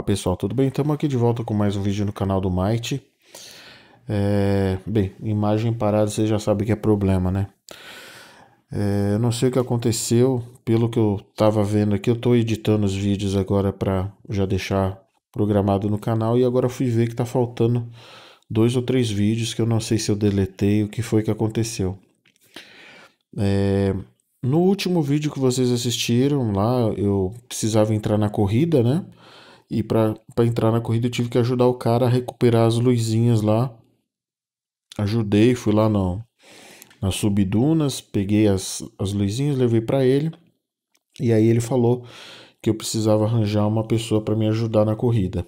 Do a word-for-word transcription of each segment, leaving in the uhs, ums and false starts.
pessoal, tudo bem? Estamos aqui de volta com mais um vídeo no canal do Might. É, bem, imagem parada você já sabe que é problema, né? É, eu não sei o que aconteceu, pelo que eu tava vendo aqui, eu tô editando os vídeos agora para já deixar programado no canal e agora fui ver que tá faltando dois ou três vídeos que eu não sei se eu deletei, o que foi que aconteceu. É, no último vídeo que vocês assistiram lá, eu precisava entrar na corrida, né? E para entrar na corrida eu tive que ajudar o cara a recuperar as luzinhas lá. Ajudei, fui lá no, nas subdunas, peguei as, as luzinhas, levei para ele. E aí ele falou que eu precisava arranjar uma pessoa para me ajudar na corrida.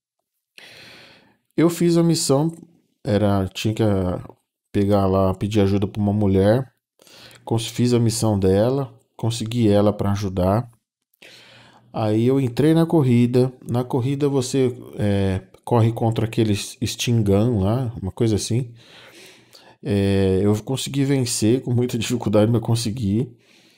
Eu fiz a missão, era tinha que pegar lá, pedir ajuda para uma mulher. Fiz a missão dela, consegui ela para ajudar. Aí eu entrei na corrida. Na corrida você é, corre contra aqueles Stingun lá, uma coisa assim. É, eu consegui vencer com muita dificuldade, mas consegui.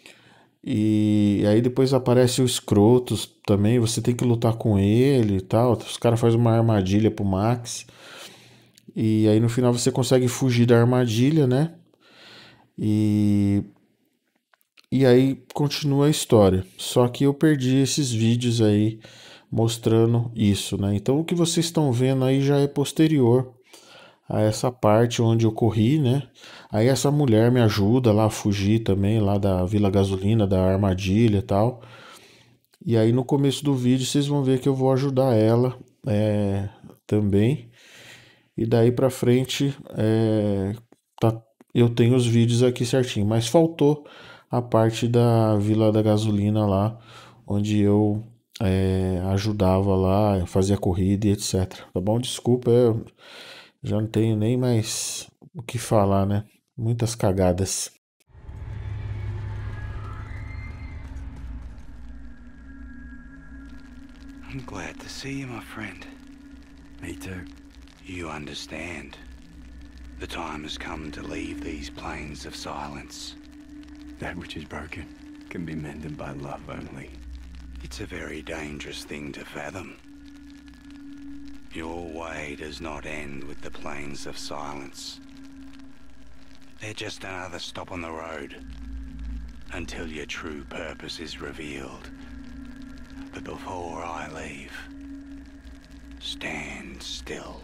E aí depois aparece o Scrotus também. Você tem que lutar com ele e tal. Os caras fazem uma armadilha pro Max. E aí no final você consegue fugir da armadilha, né? E E aí continua a história. Só que eu perdi esses vídeos aí mostrando isso, né? Então o que vocês estão vendo aí já é posterior a essa parte onde eu corri, né? Aí essa mulher me ajuda lá a fugir também, lá da Vila Gasolina, da armadilha e tal. E aí no começo do vídeo vocês vão ver que eu vou ajudar ela é, também. E daí pra frente é, tá, eu tenho os vídeos aqui certinho, mas faltou a parte da Vila da Gasolina lá, onde eu é, ajudava lá, fazia corrida e etcétera. Tá bom? Desculpa, eu já não tenho nem mais o que falar, né? Muitas cagadas. I'm glad to see you, my friend. Me too. You understand. The time has come to leave these plains of silence. That which is broken can be mended by love only. It's a very dangerous thing to fathom. Your way does not end with the plains of silence. They're just another stop on the road until your true purpose is revealed. But before I leave, stand still.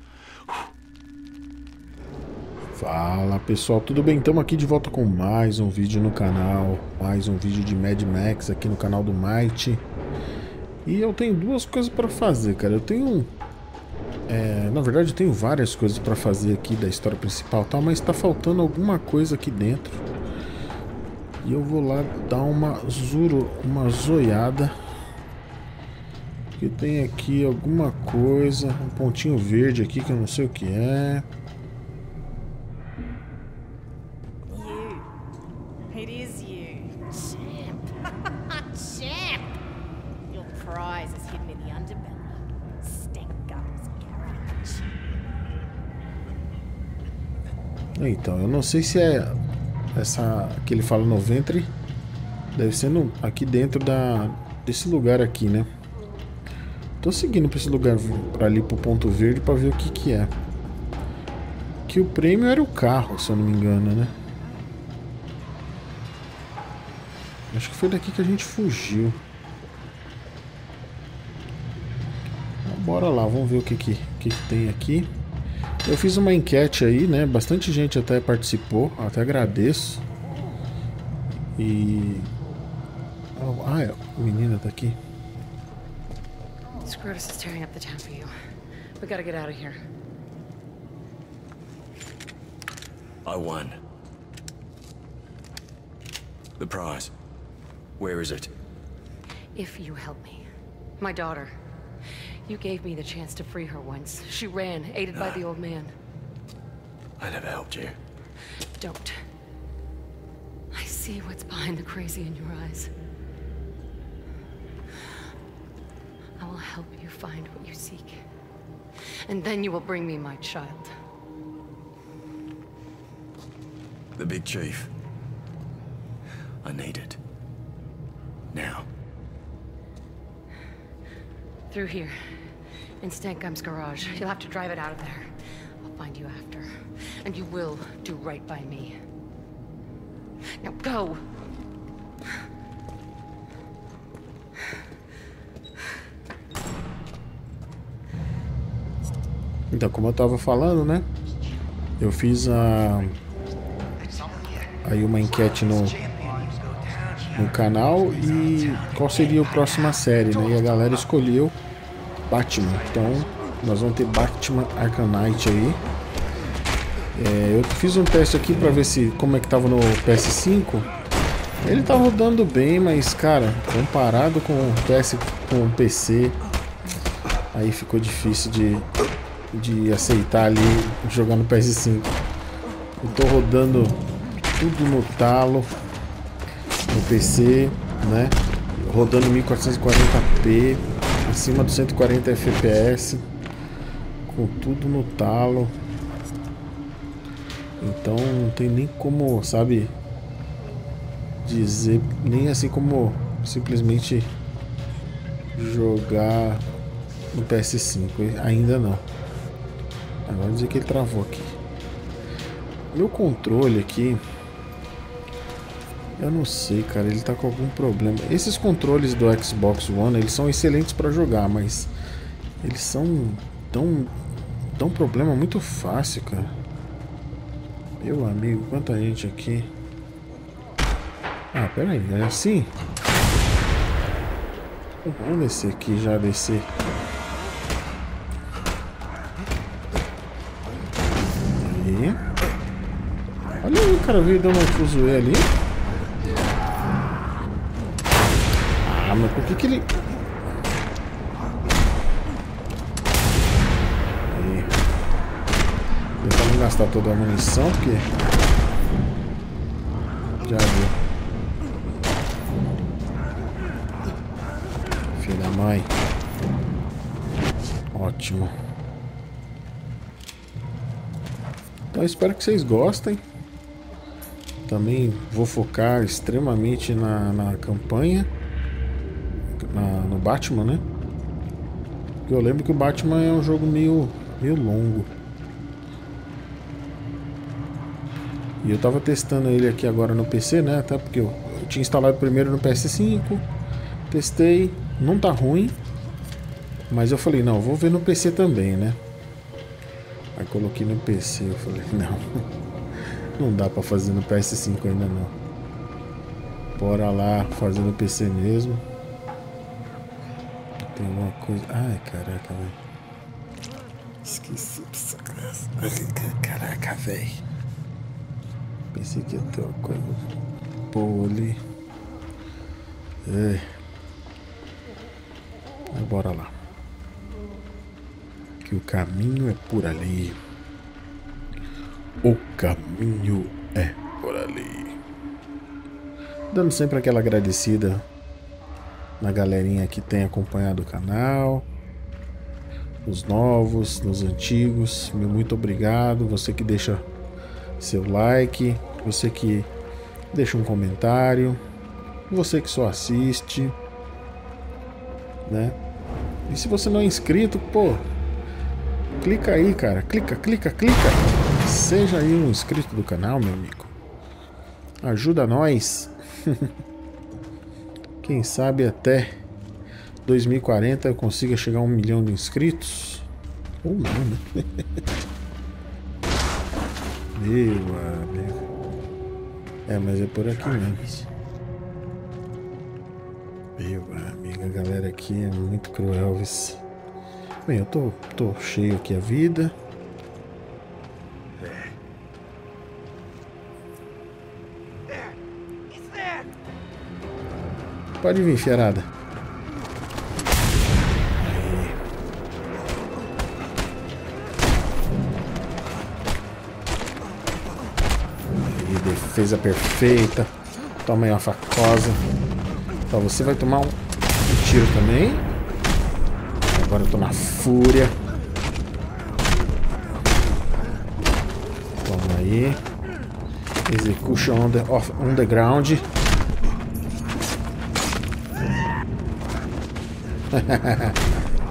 Fala pessoal, tudo bem? Estamos aqui de volta com mais um vídeo no canal, mais um vídeo de Mad Max aqui no canal do Might. E eu tenho duas coisas para fazer, cara. Eu tenho, é, na verdade, eu tenho várias coisas para fazer aqui da história principal, tá? Mas está faltando alguma coisa aqui dentro. E eu vou lá dar uma zuro, uma zoiada. Porque tem aqui alguma coisa, um pontinho verde aqui que eu não sei o que é. It is you, champ. Champ! Your prize is hidden in the underbelly. Stengar's garage. Então, eu não sei se é essa que ele fala no ventre. Deve ser no, aqui dentro da, desse lugar aqui, né? Tô seguindo pra esse lugar, pra ali pro ponto verde, pra ver o que que é. Que o prêmio era o carro, se eu não me engano, né? Acho que foi daqui que a gente fugiu. Então, bora lá, vamos ver o que que, que que tem aqui. Eu fiz uma enquete aí, né? Bastante gente até participou, até agradeço. E... Ah, é, a menina tá aqui. Scrotus is tearing up the town for you. We gotta get out of here. I won. The prize. Where is it? If you help me. My daughter. You gave me the chance to free her once. She ran, aided by the old man. I never helped you. Don't. I see what's behind the crazy in your eyes. I will help you find what you seek. And then you will bring me my child. The big chief. I need it. Now. through here. In Stankam's garage. You'll have to drive it out of there. I'll find you after. And you will do right by me. Now go! Então, como eu tava falando, né? Eu fiz a... aí uma enquete no... no canal e qual seria a próxima série, né? E a galera escolheu Batman. Então, nós vamos ter Batman Arkham Knight aí. É, eu fiz um teste aqui pra ver se como é que tava no P S cinco. Ele tá rodando bem, mas cara, comparado com o P S, com o P C, aí ficou difícil de, de aceitar ali jogar no P S cinco. Eu tô rodando tudo no talo no P C, né? Rodando mil quatrocentos e quarenta p, acima dos cento e quarenta F P S, com tudo no talo. Então não tem nem como, sabe, dizer, nem assim como simplesmente jogar no P S cinco, ainda não. Agora dizer que ele travou aqui. Meu controle aqui, eu não sei, cara, ele tá com algum problema. Esses controles do Xbox One, eles são excelentes para jogar, mas eles são tão dão um problema muito fácil, cara. Meu amigo, quanta gente aqui. Ah, pera aí, é assim? Vamos descer aqui, já descer. Aí. Olha aí, o cara veio dando um fuzuê ali. Ah, mas por que que ele... Aí. Tentar não gastar toda a munição, porque... Já viu. Filho da mãe. Ótimo. Então espero que vocês gostem. Também vou focar extremamente na, na campanha. Na, no Batman, né? Porque eu lembro que o Batman é um jogo meio, meio longo. E eu tava testando ele aqui agora no P C, né? Até porque eu, eu tinha instalado primeiro no P S cinco. Testei, não tá ruim. Mas eu falei, não, vou ver no P C também, né? Aí coloquei no P C, eu falei, não. Não dá pra fazer no P S cinco ainda não. Bora lá fazer no P C mesmo. Tem alguma coisa... Ai, caraca, velho. Esqueci dessa casa. Caraca, velho. Pensei que ia ter uma coisa boa ali. É. Mas bora lá. Que o caminho é por ali. O caminho é por ali. Dando sempre aquela agradecida na galerinha que tem acompanhado o canal. Os novos, os antigos. Meu muito obrigado. Você que deixa seu like. Você que deixa um comentário. Você que só assiste, né? E se você não é inscrito, pô, clica aí, cara. Clica, clica, clica. Seja aí um inscrito do canal, meu amigo. Ajuda nós. Quem sabe até dois mil e quarenta eu consiga chegar a um milhão de inscritos. Ou não, né? Meu amigo. É, mas é por aqui mesmo. Meu amigo, a galera aqui é muito cruel. Vice. Bem, eu tô, tô cheio aqui a vida. Pode vir, fiarada. Aí. Aí, defesa perfeita. Toma aí uma facosa. Então você vai tomar um, um tiro também. Agora eu tô na fúria. Toma aí. Execution on the, off, on the ground.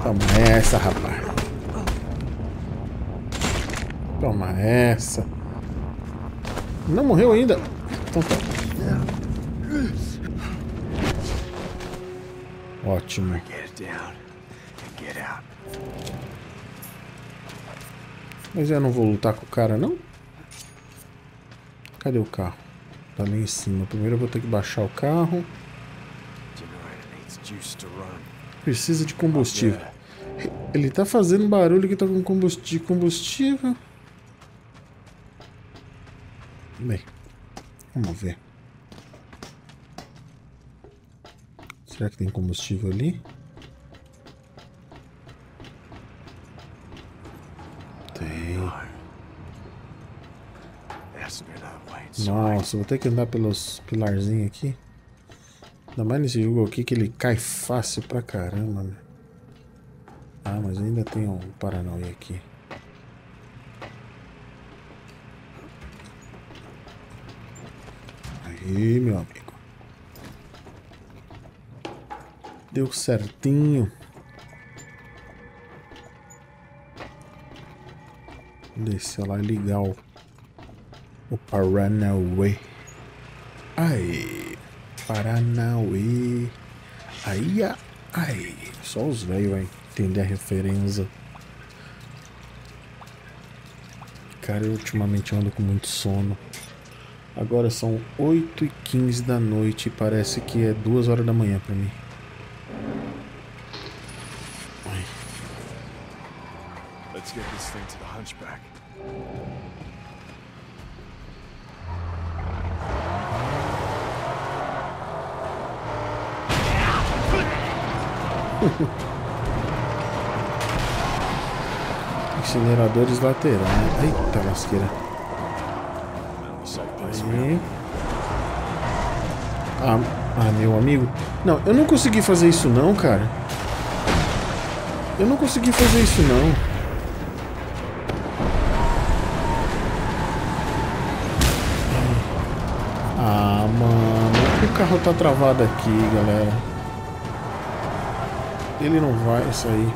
Toma essa, rapaz. Toma essa. Não morreu ainda. Então tá. Ótimo. Mas eu não vou lutar com o cara, não? Cadê o carro? Tá ali em cima. Primeiro eu vou ter que baixar o carro. Precisa de combustível. Ele tá fazendo barulho que tá com combustível. Bem, vamos ver. Será que tem combustível ali? Tem. Nossa, vou ter que andar pelos pilarzinhos aqui. Ainda mais nesse jogo aqui que ele cai fácil pra caramba, né? Ah, mas ainda tem um Paranauê aqui. Aí, meu amigo. Deu certinho. Descer lá e ligar o, o Paranauê. Aí, Paranauê. Aí, aí. Só os velhos vão entender a referência. Cara, eu ultimamente ando com muito sono. Agora são oito e quinze da noite e parece que é duas horas da manhã pra mim. Ai. Let's get this thing to the hunchback. Incineradores laterais. Eita lasqueira. Aí. Ah, ah, meu amigo. Não, eu não consegui fazer isso não, cara. Eu não consegui fazer isso não. Ah, mano. O carro tá travado aqui, galera. Ele não vai sair.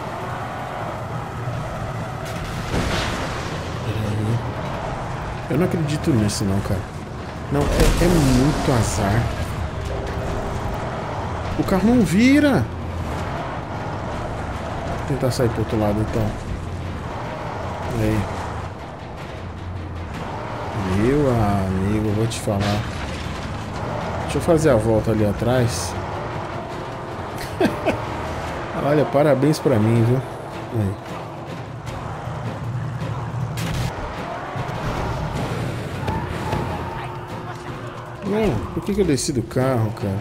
Eu não acredito nisso não, cara. Não, é, é muito azar. O carro não vira. Vou tentar sair pro outro lado então. Aí. Meu amigo, vou te falar. Deixa eu fazer a volta ali atrás. Olha, parabéns pra mim, viu? Aí. Não, por que que eu desci do carro, cara?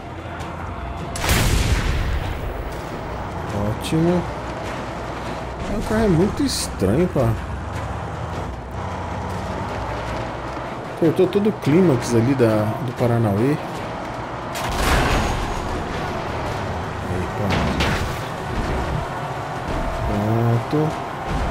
Ótimo. O carro é muito estranho, pá. Cortou todo o clímax ali da, do Paranauê. Aí, pronto. Pronto.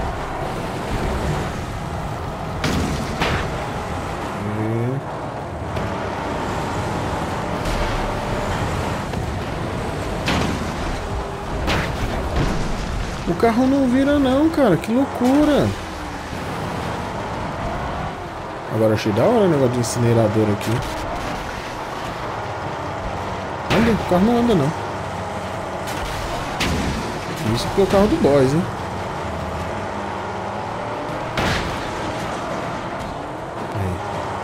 O carro não vira não, cara. Que loucura. Agora achei da hora o negócio de incinerador aqui. Olha, o carro não anda não. Isso porque é o carro do boss, hein. Aí.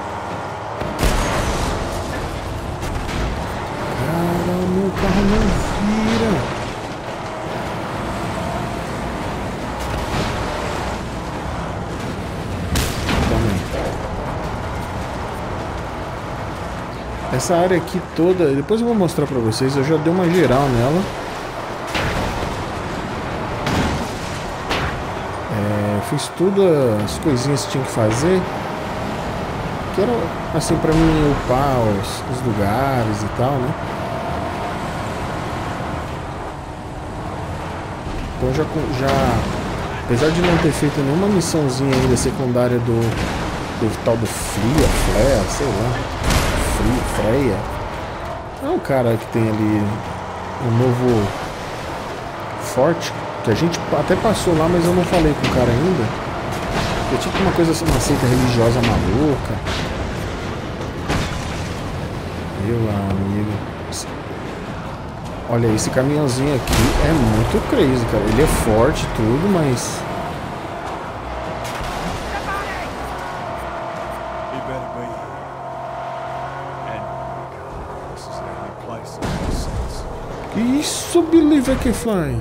Caramba, o carro não vira. Essa área aqui toda, depois eu vou mostrar pra vocês, eu já dei uma geral nela. É, fiz todas as coisinhas que tinha que fazer. Que era assim pra mim upar os, os lugares e tal, né? Então já, já, apesar de não ter feito nenhuma missãozinha ainda secundária do, do tal do Fria, Flea, sei lá. Freia. É um cara que tem ali um novo forte, que a gente até passou lá, mas eu não falei com o cara ainda. É tipo uma coisa assim, uma seita religiosa maluca. Meu amigo. Olha, esse caminhãozinho aqui é muito crazy, cara. Ele é forte e tudo, mas... Que isso, Believe I Can Fly?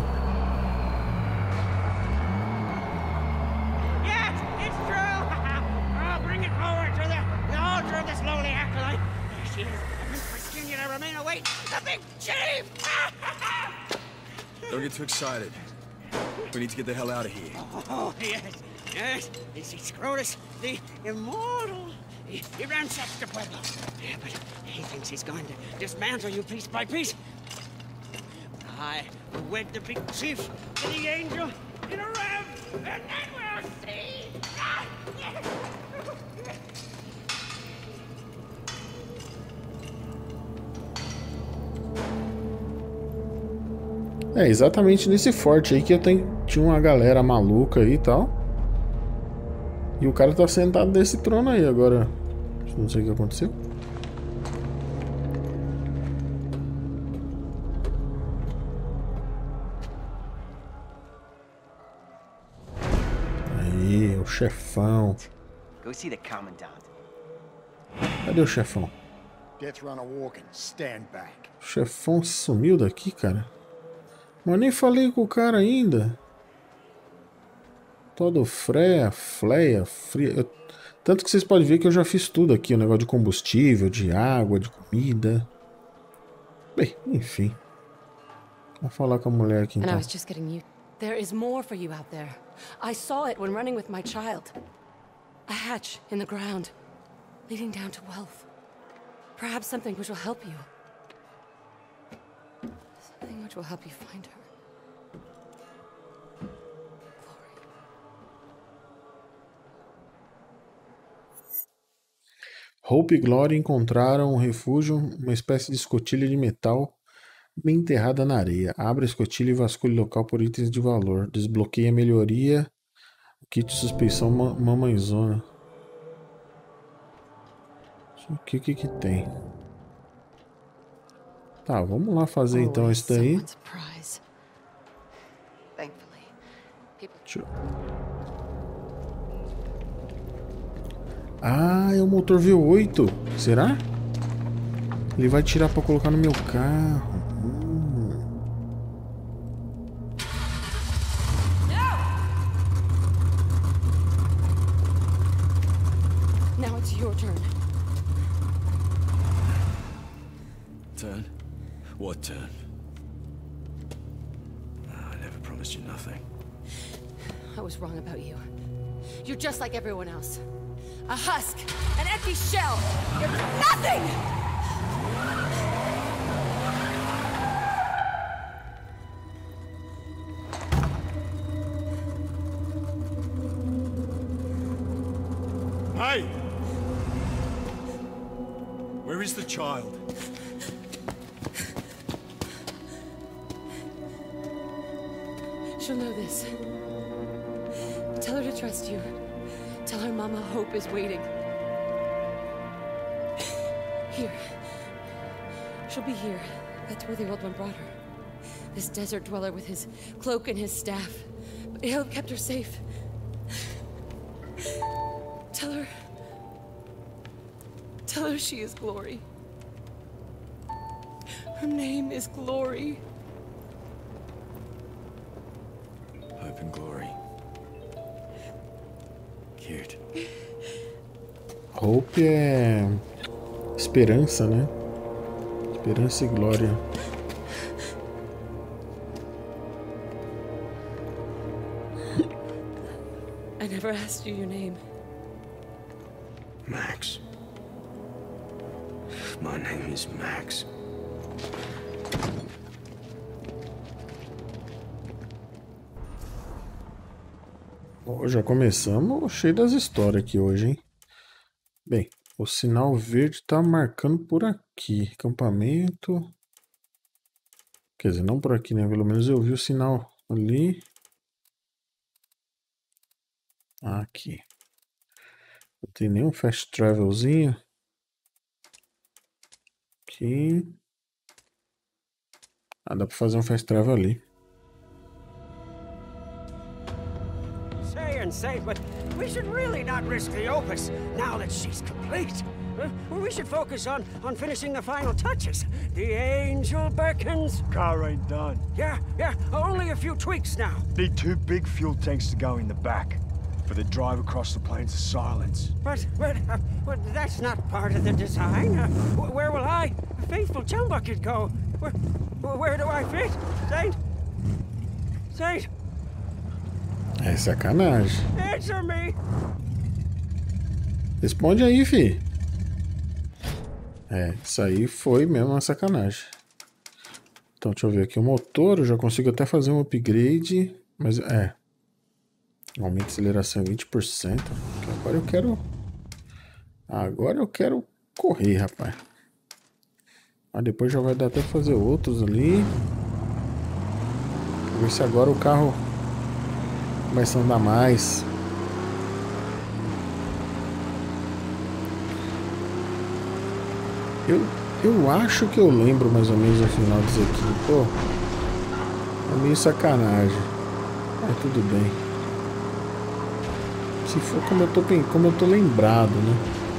Yes, it's true! Oh, bring it forward to the, the altar of this lowly acolyte. There she is. Prince Virginia to remain await the big chief! Don't get too excited. We need to get the hell out of here. Oh, yes, yes. It's Scrotus, the immortal. He, he ransacks the Pueblo. Yeah, but he thinks he's going to dismantle you piece by piece. I will wed the big chief to the angel in a ram, and then we'll see. É exatamente nesse forte aí que eu tenho, tinha uma galera maluca aí e tal. E o cara tá sentado nesse trono aí agora. Não sei o que aconteceu. Aí, o chefão. Go see the commandant. Cadê o chefão? Death Runner walking. Stand back. O chefão sumiu daqui, cara. Mas nem falei com o cara ainda. Todo freia, fleia, fria. Eu... Tanto que vocês podem ver que eu já fiz tudo aqui. O negócio de combustível, de água, de comida. Bem, enfim. Vamos falar com a mulher aqui então. And I was just getting you. There is more for you out there. I saw it when running with my child. A hatch in the ground, leading down to wealth. Perhaps something which will help you. Something which will help you find her. Hope e Glory encontraram um refúgio, uma espécie de escotilha de metal bem enterrada na areia. Abre a escotilha e vasculhe o local por itens de valor. Desbloqueia a melhoria. Kit de suspeição ma mamãezona. Isso aqui, o que que tem? Tá, vamos lá fazer então isso daí. Deixa eu... Ah, é o motor V oito. Será? Ele vai tirar pra colocar no meu carro. Hum. Now it's your turn. Turn? What turn? I never promised you nothing. I was wrong about you. You're just like everyone else. A husk, an empty shell. You're nothing! Hey! Where is the child? She'll know this. Tell her to trust you. Tell her Mama Hope is waiting. Here. She'll be here. That's where the old one brought her. This desert dweller with his cloak and his staff. But he'll have kept her safe. Tell her... Tell her she is Glory. Her name is Glory. Hope and Glory. Cute. Hope é esperança, né? Esperança e glória. I never asked you your name. Max. My name is Max. Oh, já começamos cheio das histórias aqui hoje, hein? Bem, o sinal verde tá marcando por aqui. Acampamento. Quer dizer, não por aqui, né? Pelo menos eu vi o sinal Ali. Aqui. Não tem nenhum fast travelzinho. Aqui. Ah, dá pra fazer um fast travel ali. Say and say, but we should really not risk the Opus now that she's complete. Uh, we should focus on, on finishing the final touches. The Angel Birkins. Car ain't done. Yeah, yeah, only a few tweaks now. Need two big fuel tanks to go in the back for the drive across the Plains of Silence. But, but, uh, but that's not part of the design. Uh, wh- where will I, faithful Chumbucket, go? Where, where do I fit? Saint? Saint? É sacanagem. Answer me! Responde aí, fi. É, isso aí foi mesmo uma sacanagem. Então, deixa eu ver aqui o motor. Eu já consigo até fazer um upgrade. Mas é. Aumenta a aceleração em vinte por cento. Agora eu quero. Agora eu quero correr, rapaz. Mas depois já vai dar até fazer outros ali. Vou ver se agora o carro começa a andar mais. Eu, eu acho que eu lembro mais ou menos o final disso aqui. Pô, é meio sacanagem. Mas tudo bem. Se for como eu tô, como eu tô lembrado, né?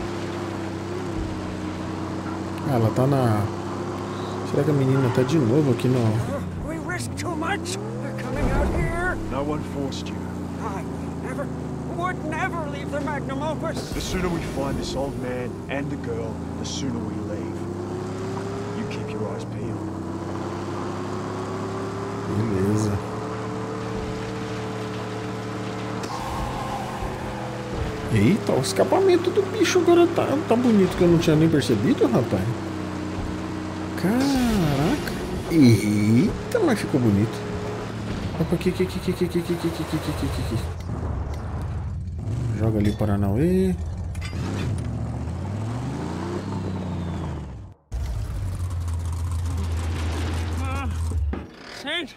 Ah, ela tá na... Será que a menina tá de novo aqui no... We risk too much. They're coming out here. No one forced you. I never, would never leave the Magnum Opus. The sooner we find this old man and the girl, the sooner we leave. You keep your eyes peeled. Beleza. Eita, o escapamento do bicho agora tá, tá bonito, que eu não tinha nem percebido, rapaz. Caraca. Eita, mas ficou bonito. Opa, aqui, aqui, aqui, aqui, aqui, aqui, aqui, aqui, aqui, aqui, aqui. Joga ali Paranauê. Uh, Saint?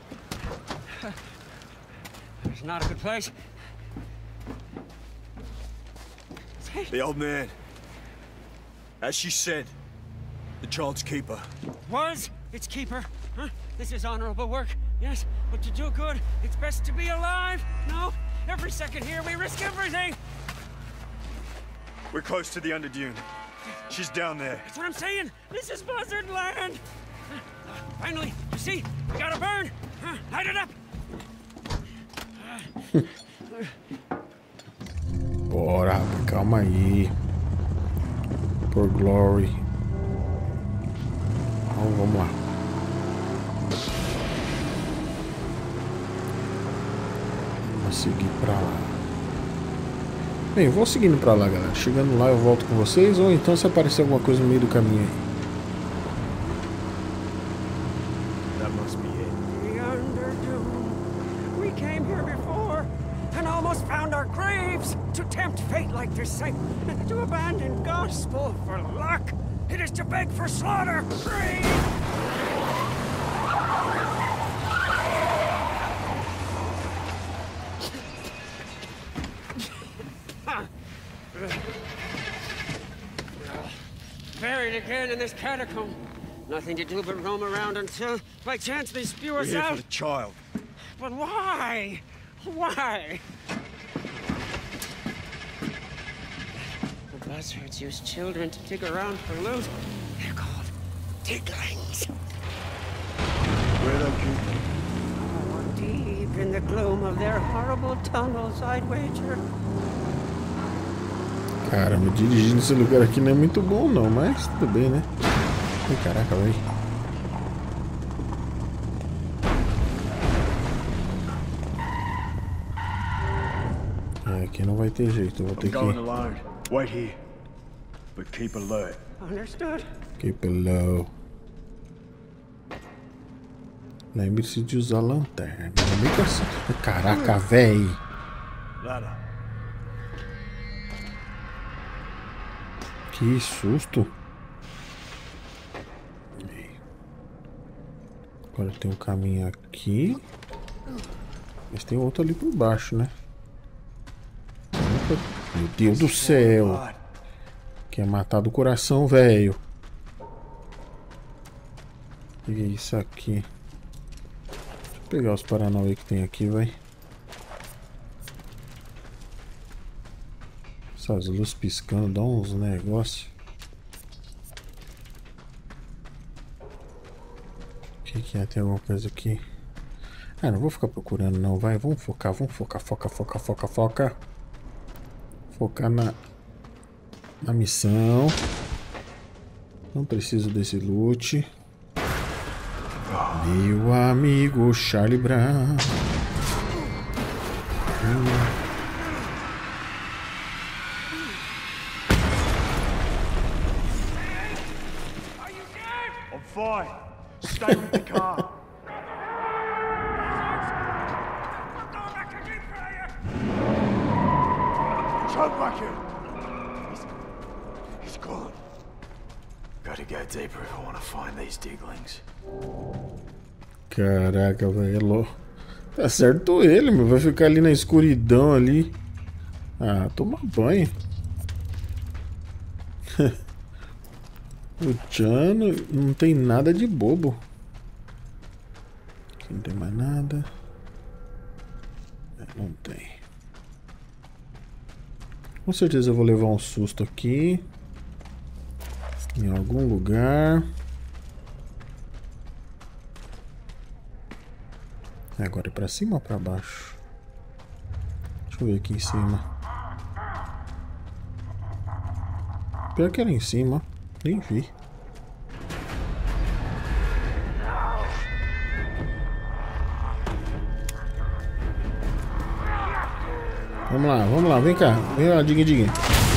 It's not a good place. Saint? The old man. As she said, the child's keeper. Was its keeper. Huh? This is honorable work, yes, but to do good, it's best to be alive. No, every second here we risk everything. We're close to the Underdune. She's down there. That's what I'm saying. This is Buzzard Land. Finally, you see, we gotta burn. Huh? Light it up. Bora, rapaz, calma aí. Por glory. Então vamos lá. Vamos seguir pra lá. Bem, vou seguindo pra lá, galera. Chegando lá eu volto com vocês. Ou então se aparecer alguma coisa no meio do caminho aí. That must be it. The Underdune. We came here before and almost found our graves. To tempt fate like this, Saint, to abandon gospel for luck. It is to beg for slaughter. Free! Buried again in this catacomb. Nothing to do but roam around until, by chance, they spew We're us here out. for the child. But why? Why? The buzzards use children to dig around for loot. They're called diglings. Where they keep them? Oh, deep in the gloom of their horrible tunnels, I'd wager. Caramba, dirigir nesse lugar aqui não é muito bom não, mas tudo bem, né? Ai, caraca, velho. É, aqui não vai ter jeito, eu vou ter I'm going que... alone. Wait here. But keep alert. Understood? Keep it low. Lembre-se de usar lanterna. Lembre que assim... Caraca, véi. Ladder. Que susto. Agora tem um caminho aqui. Mas tem outro ali por baixo, né? Meu Deus do céu! Quer matar do coração, velho. O que é isso aqui? Deixa eu pegar os paranauê que tem aqui, vai. Essas luzes piscando, dá uns negócios. O que, que é? Tem alguma coisa aqui? Ah, não vou ficar procurando não, vai. Vamos focar, vamos focar, foca, foca, foca, foca. Focar na, na missão. Não preciso desse loot. Meu amigo Charlie Brown. Hum. Fine. Stay with the car. Choke back here. He's, he's gone. Gotta go deeper if I want to find these diglings. Caraca, velho. Tá certo ele, meu. Vai ficar ali na escuridão ali. Ah, toma banho. O Chano não tem nada de bobo. Aqui não tem mais nada. Não tem. Com certeza eu vou levar um susto aqui. Em algum lugar. Agora é pra cima ou pra baixo? Deixa eu ver aqui em cima. Pior que era em cima. Nem vi. Vamos lá, vamos lá, vem cá. Vem lá, diga, diga.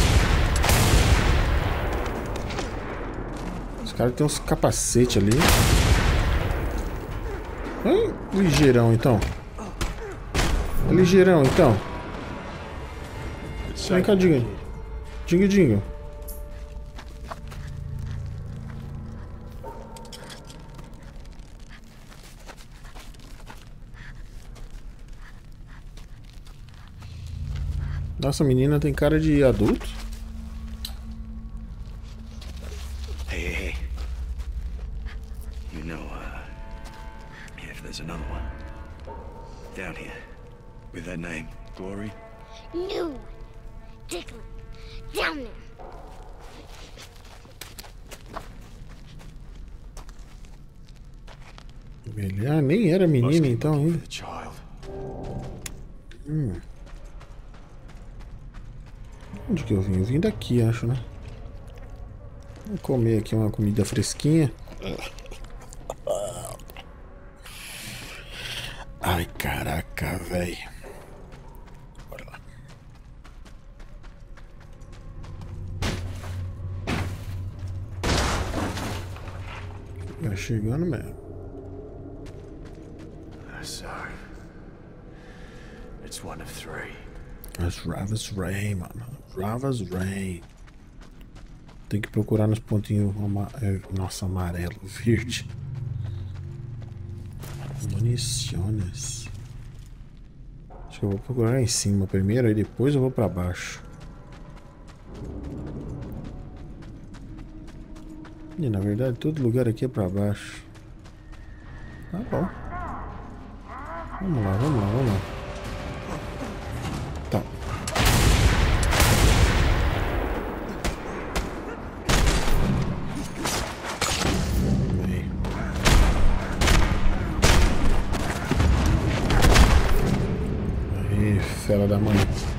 Os caras têm uns capacetes ali. Ai, ligeirão então. Ligeirão então. Vem cá, diga. Diga, diga. Nossa, a menina tem cara de adulto. Hey, hey, hey. You know, uh, if there's another one down here with that name, Glory. No, Diglin, down there. Ele, ah, nem era menina então ainda. Hum. Onde que eu vim? Eu vim daqui, acho, né? Vou comer aqui uma comida fresquinha. Ai, caraca, velho. Bora lá. Tá chegando mesmo. So, it's one of three. As Ravas Rain, mano. Ravas Rain. Tem que procurar nos pontinhos. Ama Nossa, amarelo, verde. Munições. Acho que eu vou procurar em cima primeiro, aí depois eu vou pra baixo. E na verdade todo lugar aqui é pra baixo. Tá bom. Vamos lá, vamos lá, vamos lá. Tá. Aí. Aí, fera da mãe.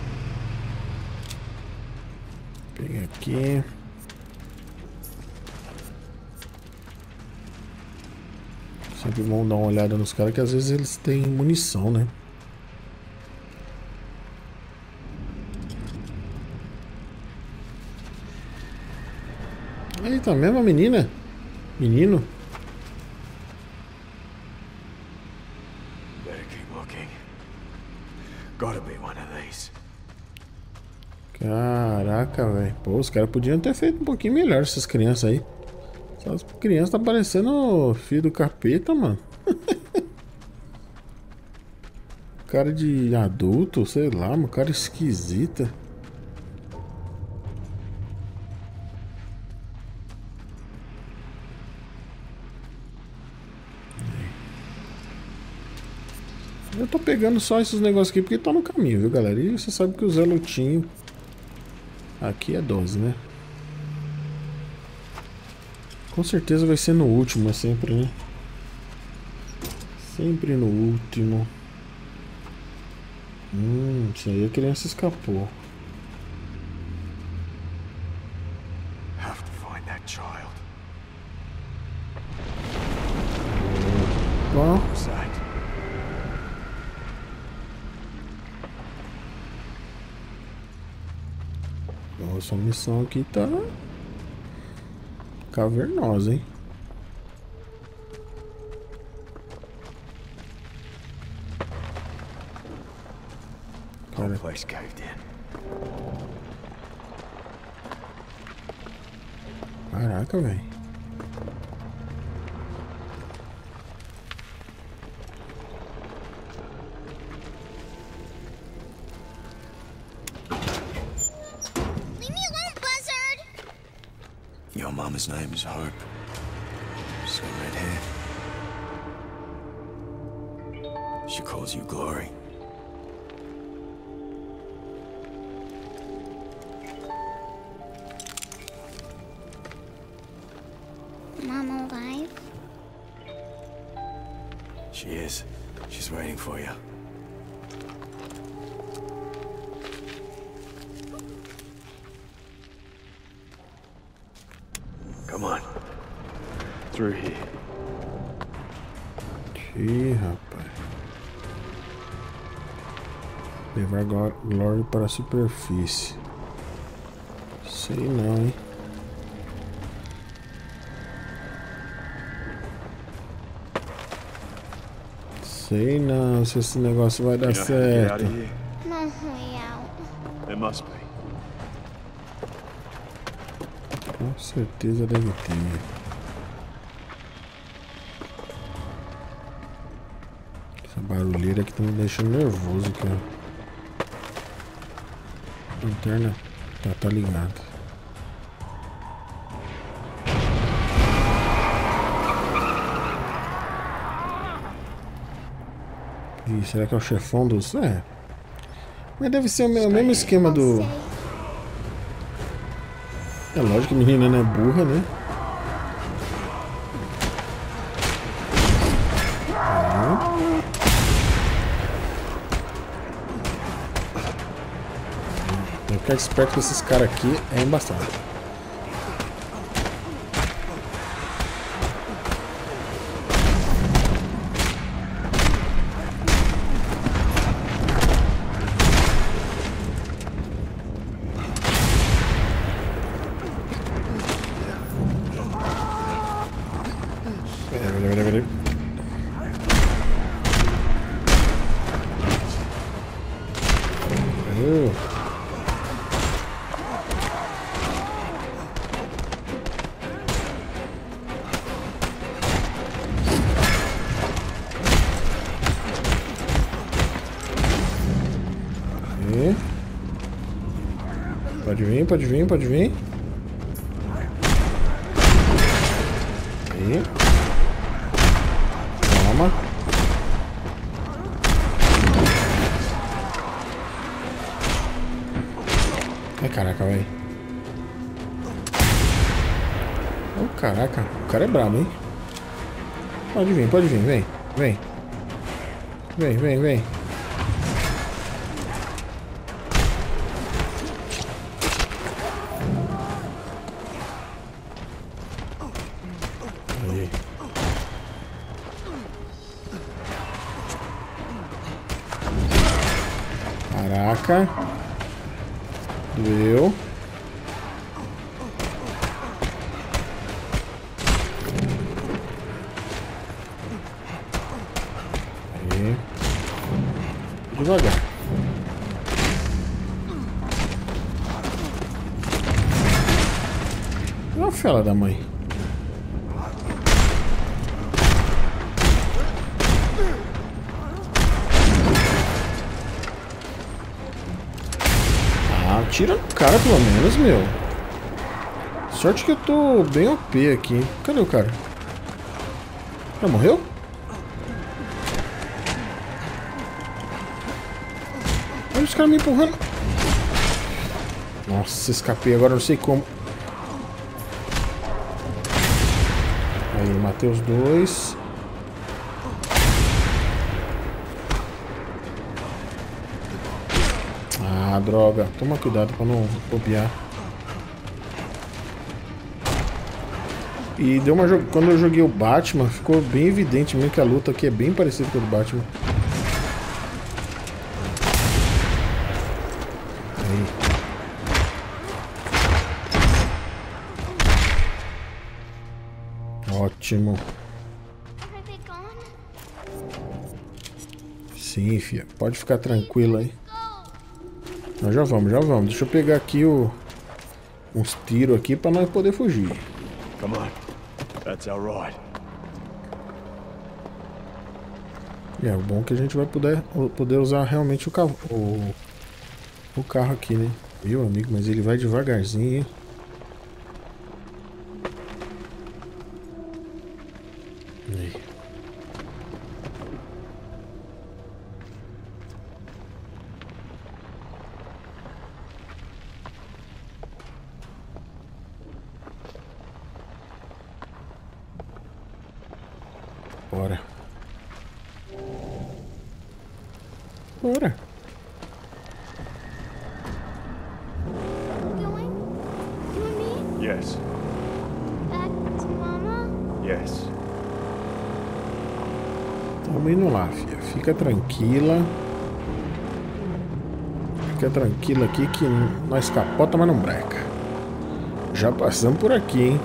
Pega aqui. Sempre vão dar uma olhada nos caras que às vezes eles têm munição, né? Aí tá mesmo a menina? Menino? Better keep looking. Gotta be one of these. Caraca, velho. Pô, os caras podiam ter feito um pouquinho melhor essas crianças aí. Essas crianças tá parecendo o filho do capeta, mano. cara de adulto, sei lá, uma cara esquisita. Eu tô pegando só esses negócios aqui porque tá no caminho, viu, galera? E você sabe que o Zé Lutinho aqui é doze, né? Com certeza vai ser no último, é sempre, né? Sempre no último. Hum, isso aí a criança escapou. Have to find that child. Bom. Nossa, a missão aqui tá cavernosa, hein? Cara, place caved in. caraca, velho. Your mama's name is Hope. She's got red hair. She calls you Glory. Mama alive? She is. She's waiting for you. Come on. Through here. Ih, rapaz. Levar Glory para a superfície. Sei não, hein? Sei não se esse negócio vai dar certo. No way out. There must be. Com certeza deve ter. Essa barulheira aqui tá me deixando nervoso, cara. A lanterna tá, tá ligada. Ih, será que é o chefão dos... É. Mas deve ser o mesmo esquema do... É lógico que a menina não é burra, né? Uhum. Tem que ficar esperto com esses caras aqui, é embaçado. Peraí, peraí, peraí. Uh. E. Pode vir, pode vir, pode vir. E. Toma. Ai, caraca, velho. Oh, caraca. O cara é brabo, hein? Pode vir, pode vir. Vem, vem. Vem, vem, vem. Aí. Caraca. Doeu. Aí. Devagar. Olha a fela da mãe. Ah, tira no cara pelo menos, meu. Sorte que eu tô bem O P aqui. Cadê o cara? Já morreu? Olha os caras me empurrando. Nossa, escapei agora, não sei como. Aí, matei os dois. Ah, droga. Toma cuidado pra não bobear. E deu uma jo... quando eu joguei o Batman, ficou bem evidente mesmo que a luta aqui é bem parecida com a do Batman. Aí. Ótimo. Sim, filha. Pode ficar tranquila aí. Nós já vamos, já vamos. Deixa eu pegar aqui o... uns tiros aqui pra nós poder fugir. Come on. That's our ride. É, o bom é que a gente vai poder, poder usar realmente o carro, o, o carro aqui, né? Meu amigo, mas ele vai devagarzinho, hein? Aí. Bora. Bora. Going? You and me? Yes. Back to Mama? Yes. Tamo indo lá, filha. Fica tranquila. Fica tranquila aqui que nós capota, mas não breca. Já passamos por aqui, hein?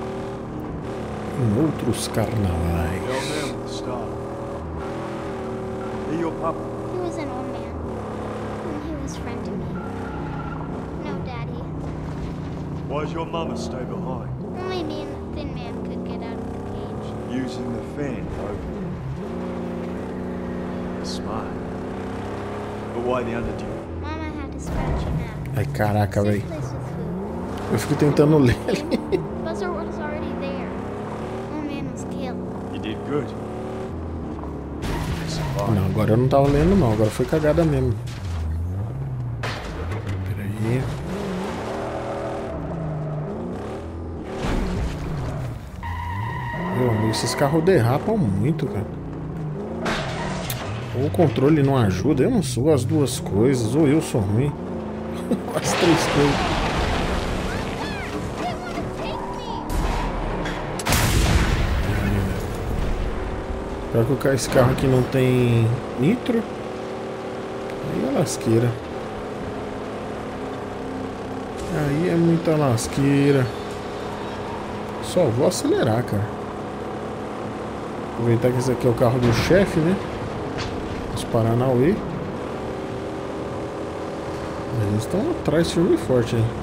Em outros carnavais. Your papa. He was an old man. And he was friend to me. No, Daddy. Why'd your mama stay behind? Only me and the thin man could get out of the cage. Using the fan to open it. Smart. But why the underdew? Mama had to scratch him out. Ai, caraca, velho. Place with food. Eu fico tentando ler. Buster was already there. Old man was killed. You did good. Não, agora eu não tava lendo não, agora foi cagada mesmo. Pera aí. Meu amigo, esses carros derrapam muito, cara. Ou o controle não ajuda, eu não sou as duas coisas, ou eu sou ruim. As três coisas. Pior que esse carro aqui não tem nitro. Aí é lasqueira. Aí é muita lasqueira. Só vou acelerar, cara. Aproveitar que esse aqui é o carro do chefe, né? Os Paranauê. Mas eles estão atrás firme e forte aí.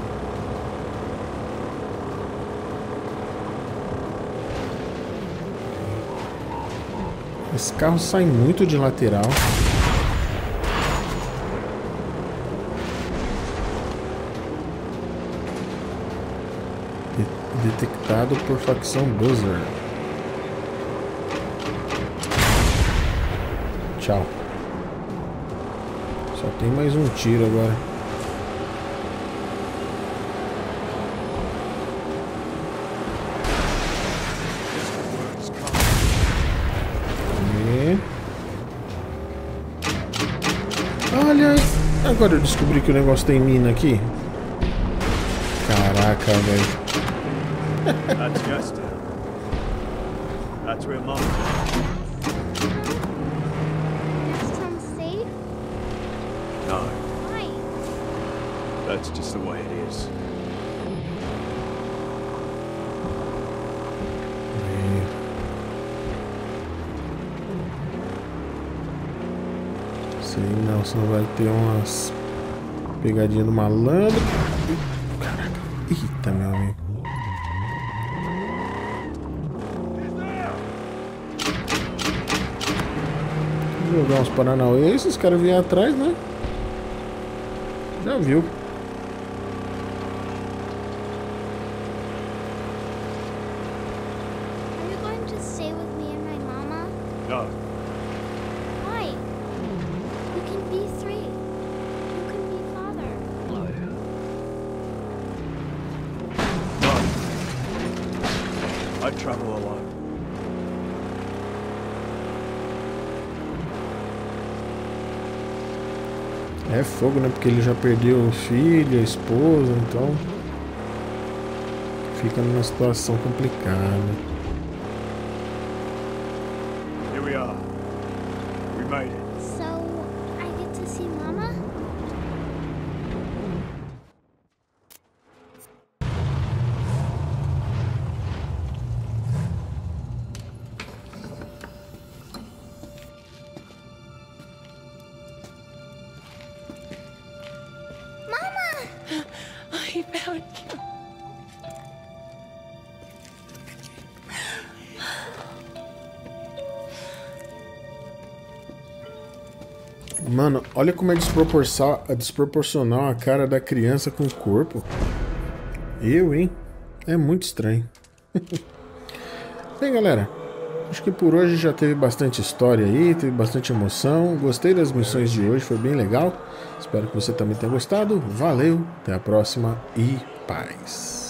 Esse carro sai muito de lateral. Detectado por facção Buzzer. Tchau. Só tem mais um tiro agora. Olha, agora eu descobri que o negócio tem mina aqui. Caraca, velho. That's just it. That's where Mom. Next time safe? No, Why? that's just the way it is. Sei não, senão vai ter umas pegadinhas do malandro. Caraca, eita, meu amigo. Vou jogar uns Paranauê, esses caras vêm atrás, né? Já viu. Are you going to stay with me and my mama? No. Why? You can be three. You can be father. No. I travel alone. É fogo, né? Porque ele já perdeu o filho, a esposa, então fica numa situação complicada. Here we are. We made it. So, I get to see mama? I found you. Mano, olha como é desproporcional, é desproporcional a cara da criança com o corpo. Eu, hein? É muito estranho. Bem, galera, acho que por hoje já teve bastante história aí, teve bastante emoção. Gostei das missões de hoje, foi bem legal. Espero que você também tenha gostado. Valeu, até a próxima e paz.